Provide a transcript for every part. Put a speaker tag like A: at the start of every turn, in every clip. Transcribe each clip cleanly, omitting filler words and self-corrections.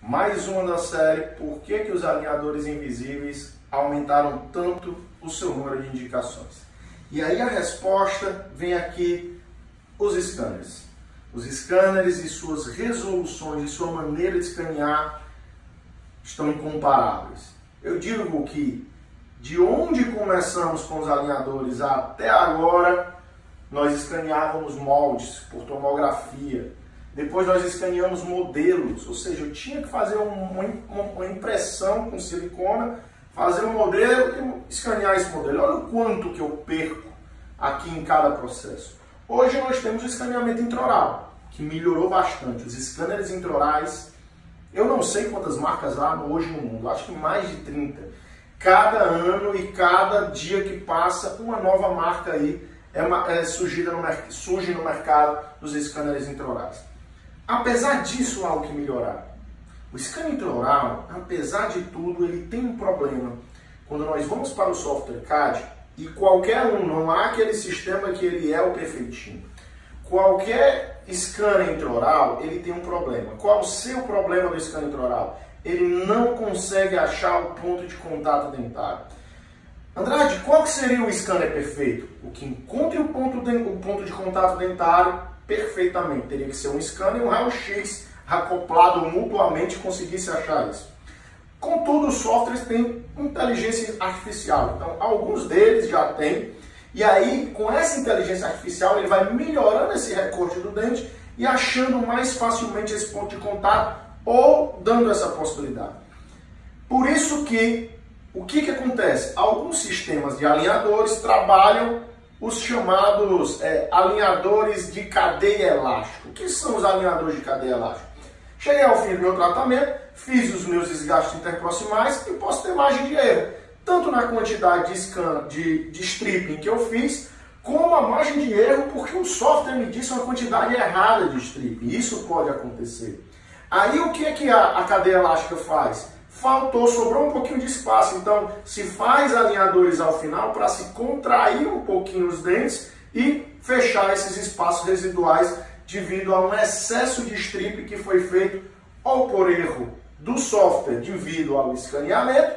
A: Mais uma da série Por que os alinhadores invisíveis aumentaram tanto o seu número de indicações. E aí a resposta vem aqui, os scanners. Os scanners e suas resoluções e sua maneira de escanear estão incomparáveis. Eu digo que de onde começamos com os alinhadores até agora, nós escaneávamos moldes por tomografia. Depois nós escaneamos modelos, ou seja, eu tinha que fazer uma impressão com silicona, fazer um modelo e escanear esse modelo. Olha o quanto que eu perco aqui em cada processo. Hoje nós temos o escaneamento intraoral, que melhorou bastante. Os scanners intraorais, eu não sei quantas marcas há hoje no mundo, acho que mais de 30. Cada ano e cada dia que passa, uma nova marca aí surge no mercado dos scanners intraorais. Apesar disso, há o que melhorar. O scanner intraoral, apesar de tudo, ele tem um problema. Quando nós vamos para o software CAD, e qualquer um, não há aquele sistema que ele é o perfeitinho. Qualquer scanner intraoral, ele tem um problema. Qual o seu problema do scanner intraoral? Ele não consegue achar o ponto de contato dentário. Andrade, qual que seria o scanner perfeito? O que encontre o ponto de contato dentário perfeitamente. Teria que ser um scanner e um raio-x acoplado mutuamente conseguisse achar isso. Contudo, os softwares têm inteligência artificial. Então, alguns deles já têm. E aí, com essa inteligência artificial, ele vai melhorando esse recorte do dente e achando mais facilmente esse ponto de contato ou dando essa possibilidade. Por isso que, o que acontece? Alguns sistemas de alinhadores trabalham os chamados alinhadores de cadeia elástica. O que são os alinhadores de cadeia elástica? Cheguei ao fim do meu tratamento, fiz os meus desgastes interproximais e posso ter margem de erro. Tanto na quantidade de stripping que eu fiz, como a margem de erro, porque o software me disse uma quantidade errada de stripping. Isso pode acontecer. Aí o que a cadeia elástica faz? Sobrou um pouquinho de espaço, então se faz alinhadores ao final para se contrair um pouquinho os dentes e fechar esses espaços residuais devido a um excesso de strip que foi feito ou por erro do software devido ao escaneamento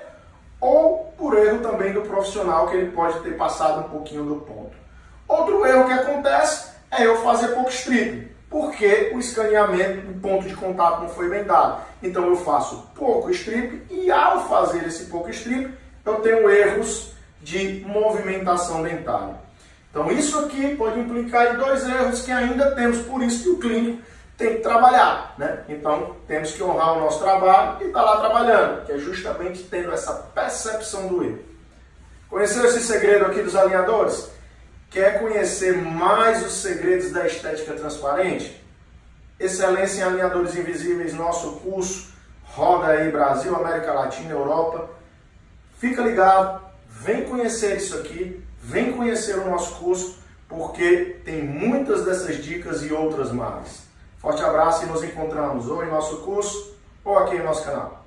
A: ou por erro também do profissional que ele pode ter passado um pouquinho do ponto. Outro erro que acontece é eu fazer pouco strip, porque o escaneamento, o ponto de contato não foi bem dado. Então eu faço pouco strip e ao fazer esse pouco strip eu tenho erros de movimentação dentária. Então isso aqui pode implicar em dois erros que ainda temos, por isso que o clínico tem que trabalhar, né? Então temos que honrar o nosso trabalho e estar lá trabalhando, que é justamente tendo essa percepção do erro. Conheceu esse segredo aqui dos alinhadores? Quer conhecer mais os segredos da estética transparente? Excelência em alinhadores invisíveis, nosso curso roda aí Brasil, América Latina, Europa. Fica ligado, vem conhecer isso aqui, vem conhecer o nosso curso, porque tem muitas dessas dicas e outras mais. Forte abraço e nos encontramos ou em nosso curso ou aqui em nosso canal.